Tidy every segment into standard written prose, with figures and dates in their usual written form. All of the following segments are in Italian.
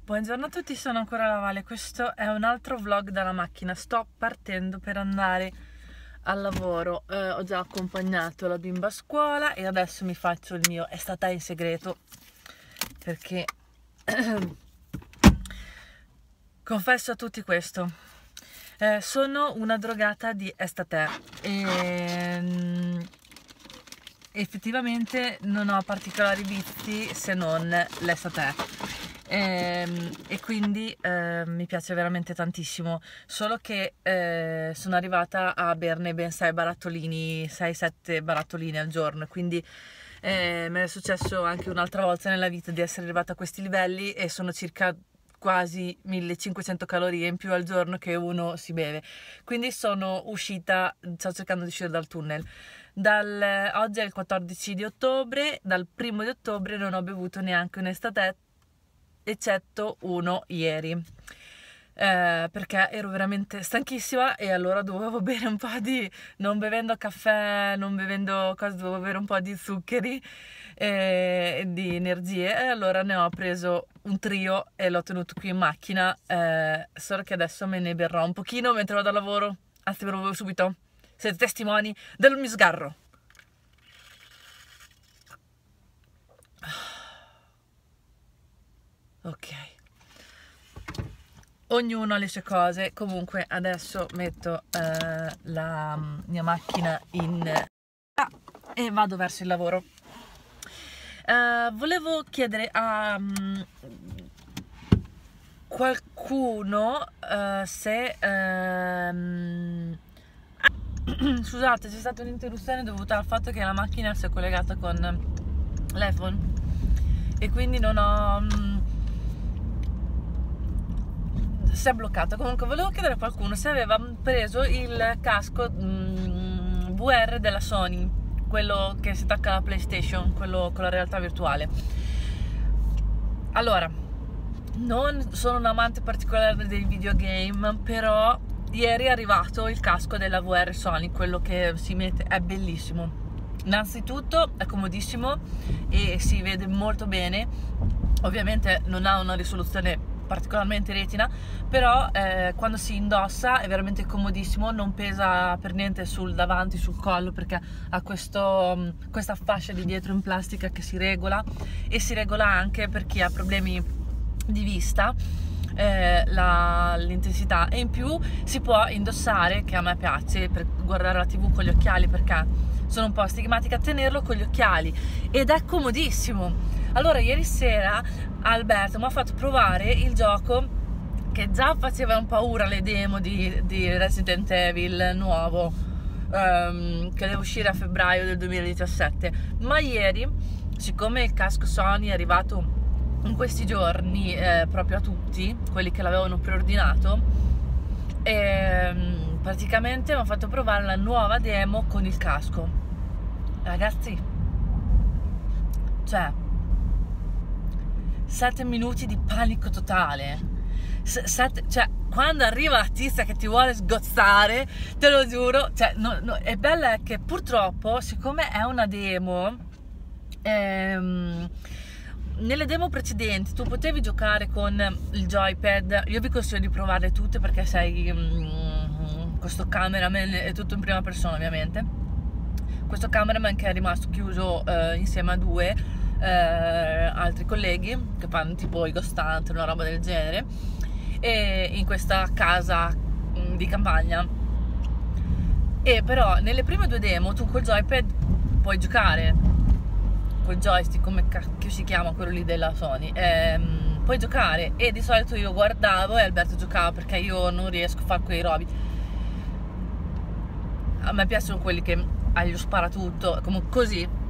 Buongiorno a tutti, sono ancora la Vale, questo è un altro vlog dalla macchina. Sto partendo per andare al lavoro, ho già accompagnato la bimba a scuola e adesso mi faccio il mio estate in segreto perché confesso a tutti questo, sono una drogata di estate e effettivamente non ho particolari vizi se non l'estate. E quindi mi piace veramente tantissimo, solo che sono arrivata a berne ben 6-7 barattolini al giorno, quindi mi è successo anche un'altra volta nella vita di essere arrivata a questi livelli e sono circa quasi 1500 calorie in più al giorno che uno si beve. Quindi sto cercando di uscire dal tunnel. Oggi è il 14 di ottobre, dal 1° di ottobre non ho bevuto neanche un'estate, eccetto uno ieri, perché ero veramente stanchissima e allora dovevo bere un po' non bevendo caffè, non bevendo cose, dovevo bere un po' di zuccheri e di energie, e allora ne ho preso un trio e l'ho tenuto qui in macchina, solo che adesso me ne berrò un pochino mentre vado al lavoro, anzi ve lo bevo subito, siete testimoni del mio sgarro. Ok, ognuno ha le sue cose. Comunque adesso metto la mia macchina e vado verso il lavoro. Volevo chiedere a qualcuno se scusate, c'è stata un'interruzione dovuta al fatto che la macchina si è collegata con l'iPhone e quindi non ho si è bloccata. Comunque volevo chiedere a qualcuno se aveva preso il casco VR della Sony, quello che si attacca alla PlayStation, quello con la realtà virtuale. Allora, non sono un amante particolare dei videogame, però ieri è arrivato il casco della VR Sony, quello che si mette, è bellissimo. Innanzitutto è comodissimo e si vede molto bene, ovviamente non ha una risoluzione particolarmente retina, però quando si indossa è veramente comodissimo, non pesa per niente sul davanti, sul collo, perché ha questa fascia di dietro in plastica che si regola, e si regola anche per chi ha problemi di vista, l'intensità, e in più si può indossare, che a me piace per guardare la TV con gli occhiali, perché sono un po' stigmatica a tenerlo con gli occhiali, ed è comodissimo. Allora ieri sera Alberto mi ha fatto provare il gioco che già faceva paura, le demo di Resident Evil nuovo, che deve uscire a febbraio del 2017, ma ieri, siccome il casco Sony è arrivato in questi giorni proprio a tutti quelli che l'avevano preordinato, praticamente mi ha fatto provare la nuova demo con il casco. Ragazzi, cioè 7 minuti di panico totale, cioè quando arriva la tizia che ti vuole sgozzare, te lo giuro, cioè, e bella è che purtroppo, siccome è una demo, nelle demo precedenti tu potevi giocare con il joypad. Io vi consiglio di provarle tutte perché questo cameraman è tutto in prima persona, ovviamente. Questo cameraman che è rimasto chiuso insieme a due altri colleghi che fanno tipo i Ghost Hunter, una roba del genere, e in questa casa di campagna. E però nelle prime 2 demo tu col joypad puoi giocare, col joystick, come cacchio si chiama quello lì della Sony, puoi giocare, e di solito io guardavo e Alberto giocava, perché io non riesco a fare quei robi. A me piacciono quelli che gli spara tutto, come così.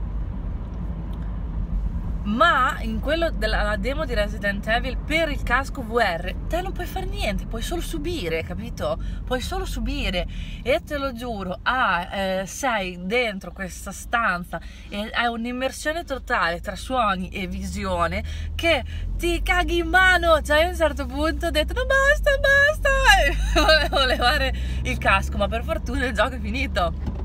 Ma in quello della demo di Resident Evil, per il casco VR te non puoi fare niente, puoi solo subire, capito? Puoi solo subire, e te lo giuro, sei dentro questa stanza e hai un'immersione totale tra suoni e visione che ti caghi in mano. Cioè, a un certo punto ho detto no, basta, e volevo levare il casco, ma per fortuna il gioco è finito.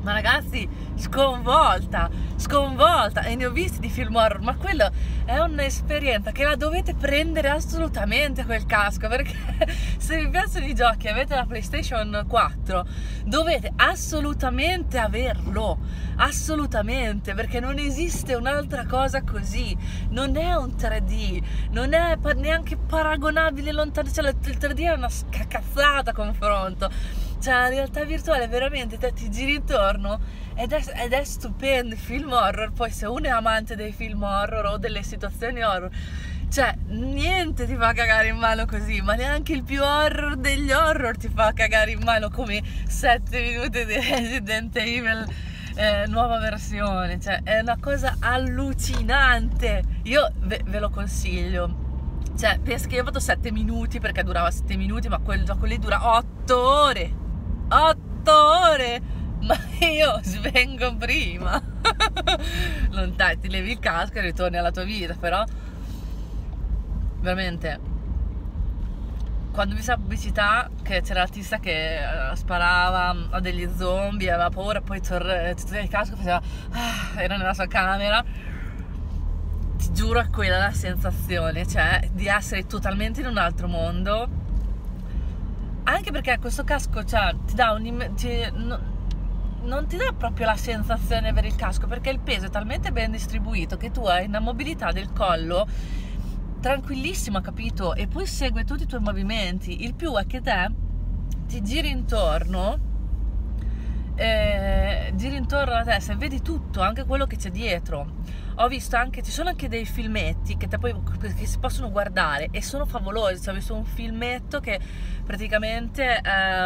Ma ragazzi, sconvolta, sconvolta, e ne ho visti di film horror, ma quello è un'esperienza che la dovete prendere assolutamente quel casco, perché se vi piacciono i giochi e avete la PlayStation 4 dovete assolutamente averlo, assolutamente, perché non esiste un'altra cosa così, non è un 3D, non è neanche paragonabile lontano, cioè il 3D è una cazzata a confronto. Cioè la realtà virtuale veramente te ti giri intorno ed è stupendo. Il film horror, poi se uno è amante dei film horror o delle situazioni horror, cioè niente ti fa cagare in mano così, ma neanche il più horror degli horror ti fa cagare in mano come 7 minuti di Resident Evil nuova versione. Cioè è una cosa allucinante, io ve lo consiglio. Cioè, penso che io ho fatto 7 minuti perché durava 7 minuti, ma quel gioco lì dura 8 ore. 8 ore! Ma io svengo prima. Non dai, ti levi il casco e ritorni alla tua vita, però veramente quando vi sa pubblicità che c'era l'artista che sparava a degli zombie, aveva paura, poi ti toglieva il casco, faceva era nella sua camera. Ti giuro, è quella la sensazione, cioè di essere totalmente in un altro mondo. Anche perché questo casco, cioè, ti dà non ti dà proprio la sensazione di avere il casco, perché il peso è talmente ben distribuito che tu hai una mobilità del collo tranquillissima, capito? E poi segue tutti i tuoi movimenti. Il più è che te ti giri intorno alla testa e vedi tutto, anche quello che c'è dietro. Ho visto anche, ci sono anche dei filmetti che si possono guardare e sono favolosi. Cioè, ho visto un filmetto che praticamente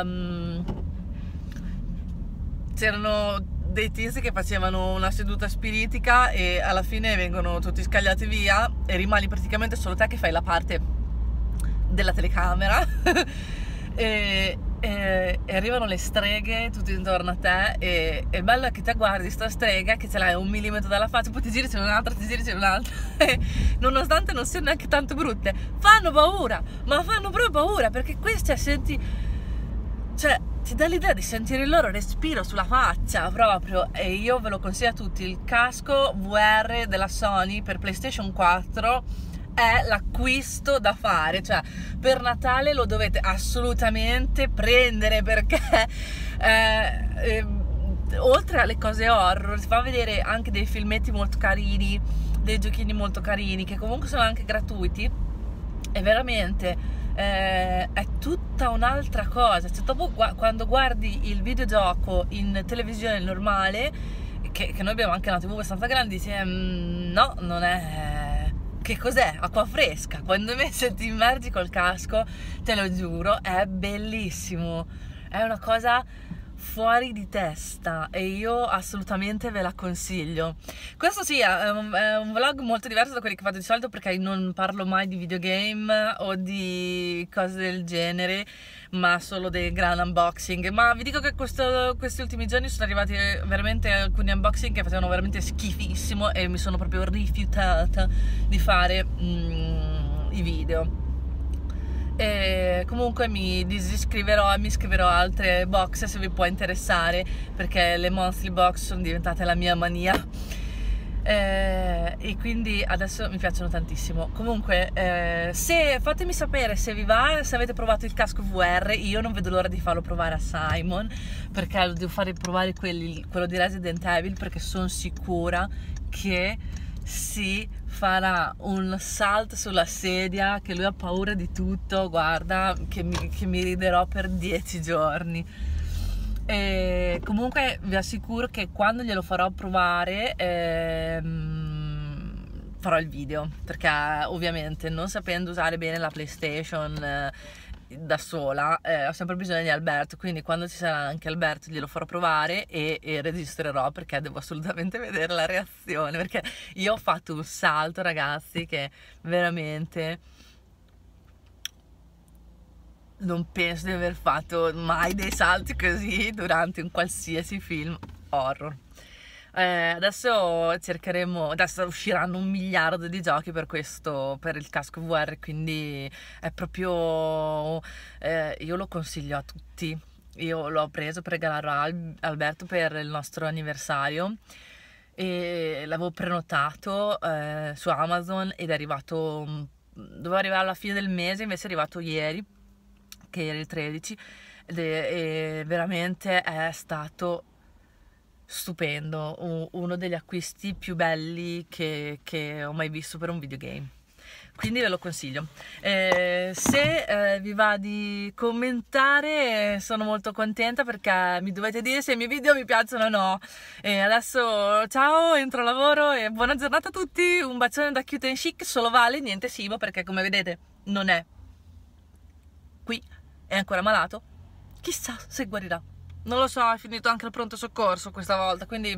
c'erano dei tizi che facevano una seduta spiritica e alla fine vengono tutti scagliati via e rimani praticamente solo te che fai la parte della telecamera e arrivano le streghe tutte intorno a te e il bello è che te guardi sta strega che ce l'hai 1 millimetro dalla faccia, poi ti giri c'è un'altra, ti giri c'è un'altra e nonostante non siano neanche tanto brutte fanno paura, ma fanno proprio paura, perché queste senti, cioè ti dà l'idea di sentire il loro respiro sulla faccia proprio. E io ve lo consiglio a tutti, il casco VR della Sony per PlayStation 4 è l'acquisto da fare, cioè per Natale lo dovete assolutamente prendere, perché oltre alle cose horror ti fa vedere anche dei filmetti molto carini, dei giochini molto carini che comunque sono anche gratuiti e veramente è tutta un'altra cosa. Cioè, dopo quando guardi il videogioco in televisione normale, che noi abbiamo anche una TV abbastanza grande, dici no, non è... Che cos'è? Acqua fresca. Quando invece ti immergi col casco, te lo giuro, è bellissimo. È una cosa fuori di testa e io assolutamente ve la consiglio. Questo sì, è un vlog molto diverso da quelli che faccio di solito, perché non parlo mai di videogame o di cose del genere, ma solo dei gran unboxing. Ma vi dico che questi ultimi giorni sono arrivati veramente alcuni unboxing che facevano veramente schifissimo e mi sono proprio rifiutata di fare i video. E comunque mi disiscriverò e mi iscriverò a altre box se vi può interessare, perché le monthly box sono diventate la mia mania e quindi adesso mi piacciono tantissimo. Comunque fatemi sapere se vi va, se avete provato il casco VR. Io non vedo l'ora di farlo provare a Simon, perché lo devo fare provare quello di Resident Evil, perché sono sicura che si farà un salto sulla sedia, che lui ha paura di tutto, guarda, che mi riderò per 10 giorni. E comunque vi assicuro che quando glielo farò provare farò il video, perché ovviamente non sapendo usare bene la PlayStation da sola ho sempre bisogno di Alberto, quindi quando ci sarà anche Alberto glielo farò provare e registrerò, perché devo assolutamente vedere la reazione, perché io ho fatto un salto, ragazzi, che veramente non penso di aver fatto mai dei salti così durante un qualsiasi film horror. Adesso usciranno 1 miliardo di giochi per il casco VR, quindi è proprio io lo consiglio a tutti io l'ho preso per regalarlo a Alberto per il nostro anniversario e l'avevo prenotato su Amazon ed è arrivato, doveva arrivare alla fine del mese, invece è arrivato ieri, che era il 13, e veramente è stato stupendo, uno degli acquisti più belli che ho mai visto per un videogame. Quindi ve lo consiglio. Se vi va di commentare, sono molto contenta, perché mi dovete dire se i miei video vi piacciono o no. Adesso ciao, entro a lavoro e buona giornata a tutti. Un bacione da Cute and Chic, solo Vale, niente Simo, perché come vedete non è qui, è ancora malato. Chissà se guarirà. Non lo so, è finito anche il pronto soccorso questa volta, quindi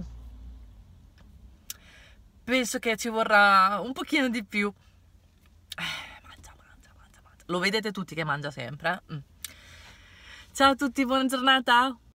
penso che ci vorrà un pochino di più. Mangia. Lo vedete tutti che mangia sempre. Ciao a tutti, buona giornata.